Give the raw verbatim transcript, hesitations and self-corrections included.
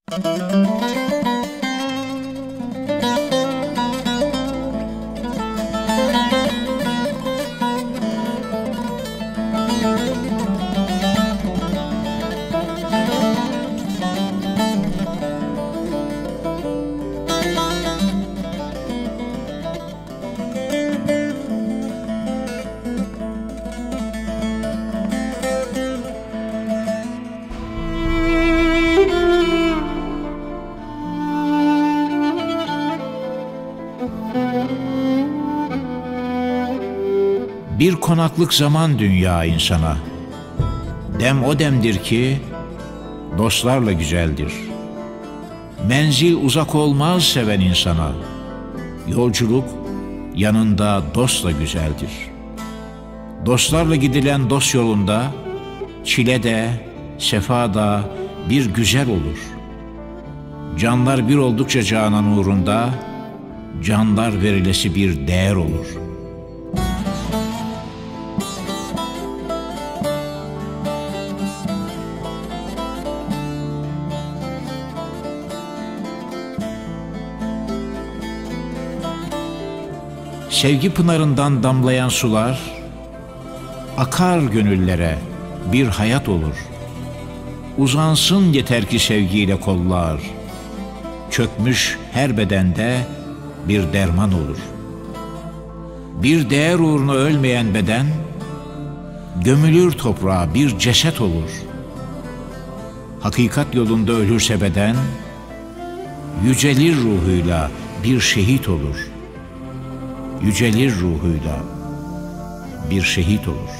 Bir konaklık zaman dünya insana. Dem o demdir ki dostlarla güzeldir. Menzil uzak olmaz seven insana. Yolculuk yanında dostla güzeldir. Dostlarla gidilen dost yolunda çile de sefa da bir güzel olur. Canlar bir oldukça canan uğrunda canlar verilesi bir değer olur. Sevgi pınarından damlayan sular, akar gönüllere bir hayat olur. Uzansın yeter ki sevgiyle kollar, çökmüş her bedende bir derman olur. Bir değer uğruna ölmeyen beden, gömülür toprağa bir ceset olur. Hakikat yolunda ölürse beden, yücelir ruhuyla bir şehit olur. Yücelir ruhuyla bir şehit olur.